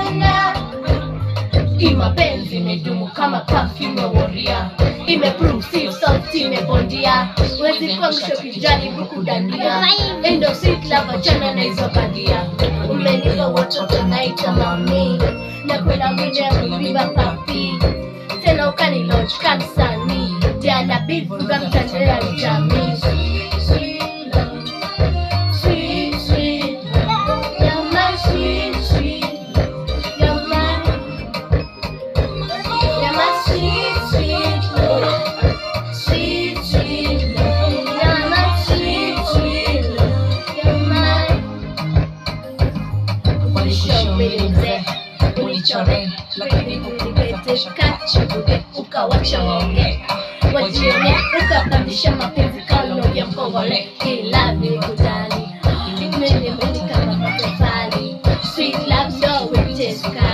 Imapenzi imedumu kama perfume ya warrior. Imeprove si sauti imebondia. Wezi kwangsho kijaribu kudandia. Endo sweet love achana na hizo bandia. Umenipa watoto naita mami. Na kwela mwine ya kubiba papi. Tena ukani launch kanisani. Diana beat vuga mtandao ya jamii. Unichore, lakini kukupeta kacha bude ukawacha waonge. Wajione ukapandisha mapenzi kalo ya mpongole. Hey love ni kudani. Mene kama matofali. Sweet love so we taste.